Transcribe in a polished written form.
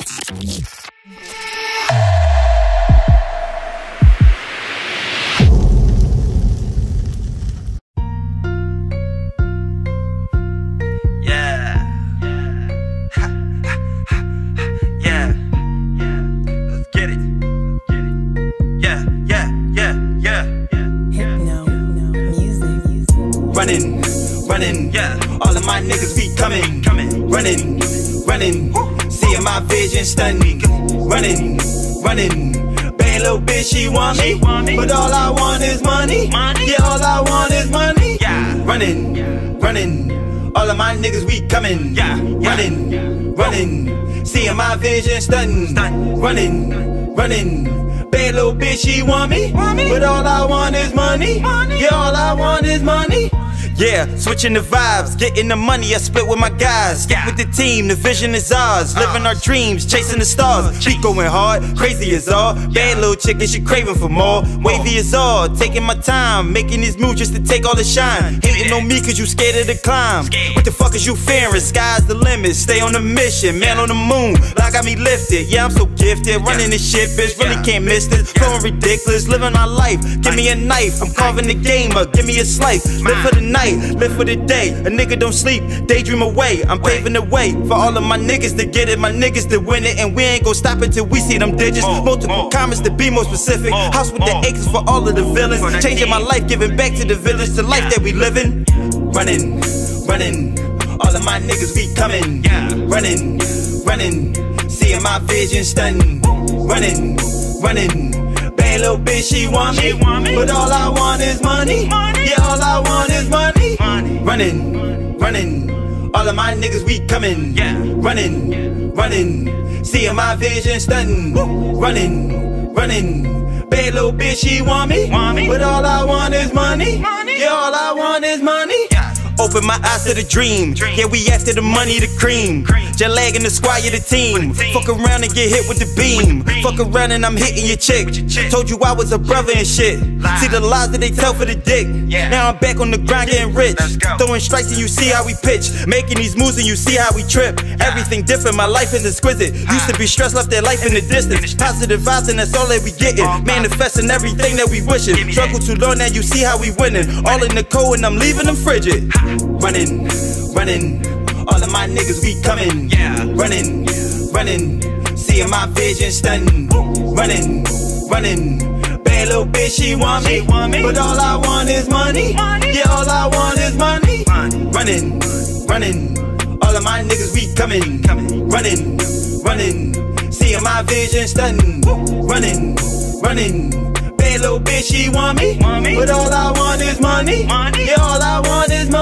Running, yeah. All of my niggas be coming, running, seeing my vision stunning, running. Bad little bitch, she want me, but all I want is money. Yeah, all I want is money. Yeah. Running. All of my niggas we coming, running, seeing my vision stunning, running. Bad little bitch, she want me, but all I want is money. Yeah, all I want is money. Yeah, switching the vibes, getting the money, I split with my guys. Stick with the team, the vision is ours. Living our dreams, chasing the stars. She going hard, crazy as all. Bad little chicken, she craving for more. Wavy as all, taking my time, making these moves just to take all the shine. Hating on me cause you scared of the climb. What the fuck is you fearing? Sky's the limit, stay on the mission. Man on the moon, like got me lifted. Yeah, I'm so gifted, running this shit, bitch, really can't miss this. Flowing ridiculous, living my life. Give me a knife, I'm carving the game up. Give me a slice, live for the night. Live for the day, a nigga don't sleep, daydream away. I'm paving the way for all of my niggas to get it, my niggas to win it. And we ain't gon' stop until we see them digits. Multiple comments to be more specific. House with the acres for all of the villains. Changing my life, giving back to the village, the life that we living. Running. All of my niggas be coming. Running. Seeing my vision stunning. Running. Bad little bitch, she want me, but all I want is money. Yeah, all I want is money. Running. All of my niggas we coming. Running. Seeing my vision stunning. Running. Bad little bitch, she want me, but all I want is money. Yeah, all I want is money. Open my eyes to the dream. Yeah, we after the money, the cream. Jet lag in the squad, you the team. Fuck around and get hit with the beam. Fuck around and I'm hitting your chick. Told you I was a brother and shit. See the lies that they tell for the dick. Now I'm back on the grind getting rich. Throwing strikes and you see how we pitch. Making these moves and you see how we trip. Everything different, my life is exquisite. Used to be stressed, left that life in the distance. Positive vibes and that's all that we getting. Manifesting everything that we wishing. Struggle too long, now you see how we winning. All in the cold and I'm leaving them frigid. Running. All of my niggas we coming. Running. Seeing my vision stunning. Running. Bad little bitch, she want me, but all I want is money. Yeah, all I want is money. Running. All of my niggas we coming. Running. Seeing my vision stunning. Running. Bad little bitch, she want me, but all I want is money. Yeah, all I want is money.